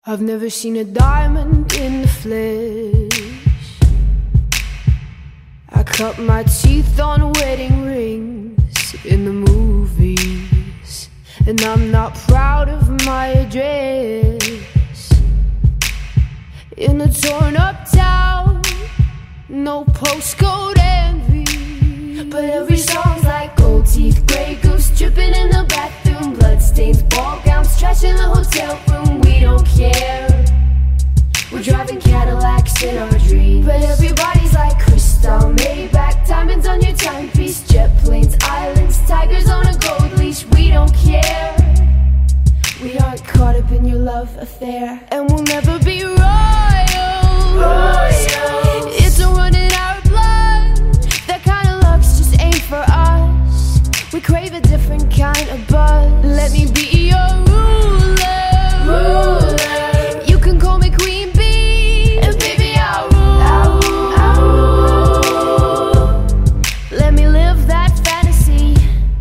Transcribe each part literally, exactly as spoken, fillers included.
I've never seen a diamond in the flesh. I cut my teeth on wedding rings in the movies, and I'm not proud of my address. In a torn up town, no postcode envy, but every song's like gold teeth, grey goose dripping in the bathroom, bloodstains, ball gowns, trash in the hotel room. We don't care. We're driving Cadillacs in our dreams, but everybody's like crystal, Maybach, diamonds on your timepiece, jet planes, islands, tigers on a gold leash. We don't care. We aren't caught up in your love affair, and we'll never be royals. Royals. It's a run in our blood. That kind of luck's just ain't for us. We crave a different kind of buzz. Let me be your ruler. Ruler. You can call me Queen Bee, and baby I'll rule. I'll rule. I'll rule. Let me live that fantasy.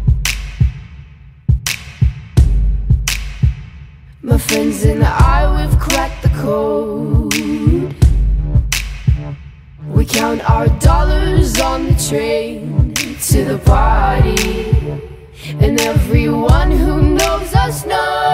My friends and I, we've cracked the code. We count our dollars on the train to the party, and everyone who knows us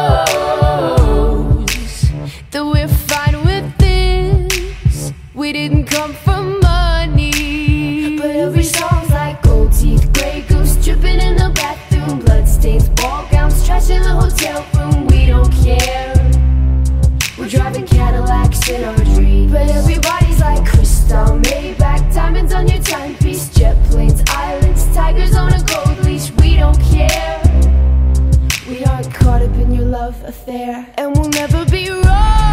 knows that we're fine with this. We didn't come for money, but every song's like gold teeth, grey goose dripping in the bathroom, bloodstains, ball gowns, trash in the hotel room. We don't care. We're driving Cadillacs in our dreams, but everybody's like crystal, Maybach, diamonds on your timepiece, jet planes, islands, tigers on a gold leash. We don't care. We aren't caught up in your love affair, and we'll never be royals.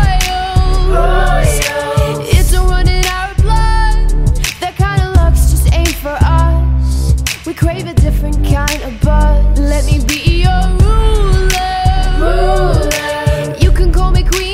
Royals. It's a run in our blood. That kind of luck's just ain't for us. We crave a different kind of buzz. Let me be your ruler. Ruler. You can call me Queen